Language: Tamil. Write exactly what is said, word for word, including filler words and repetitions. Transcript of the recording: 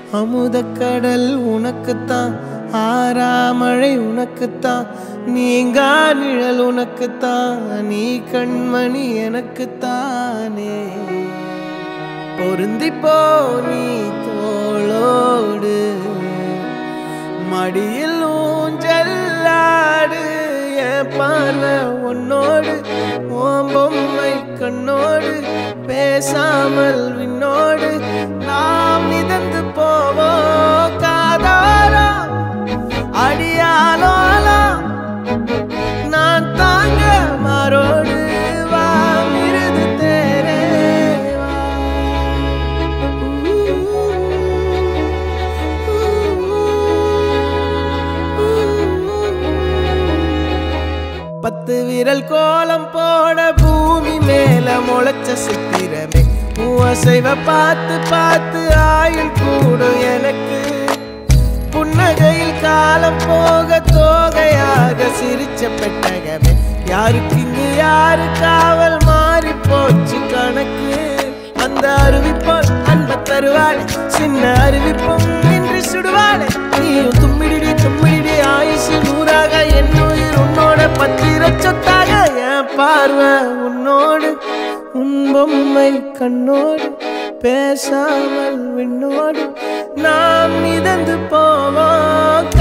அமுதக்கடல் உனக்குத்தான், ஆறாமழை உனக்குத்தான், நீங்கா நிழல் உனக்குத்தான், நீ கண்மணி எனக்குத்தானே. பொருந்திப்போ நீ தோளோடு, மடியில் ஊஞ்சல்லாடு, என் பார்வை உன்னோடு, ஓம் பொம்மை கண்ணோடு, பேசாமல் விண்ணோடு நாம் மிதந்து போவோம் காதாரா அடியாலோலா, நான் தாங்க மாறோடு வா மிருது தேரே வா. பத்து விரல் கோலம் போட பூமி மேல முளைச்ச சித்திரமே, அசைவ பார்த்து பார்த்து ஆயுள் கூடும் எனக்கு. புன்னகையில் காலம் போக தோகையாக சிரிச்ச பெட்டகமே, யாருக்கு இங்கு யாரு காவல் மாறி போச்சு கணக்கு. அந்த அறிவிப்போல் அன்ப தருவாளே, சின்ன அறிவிப்பும் இன்று சுடுவாளே. நீயும் தும்மிடி தும்மிடி ஆயுசு நூறாக, என் உயிர் உன்னோட பத்திர சொத்தாக. என் பார்வை உன்னோடு, உன் பொம்மை கண்ணோடு, பேசாமல் விண்ணோடு நாம் மிதந்து போவோம்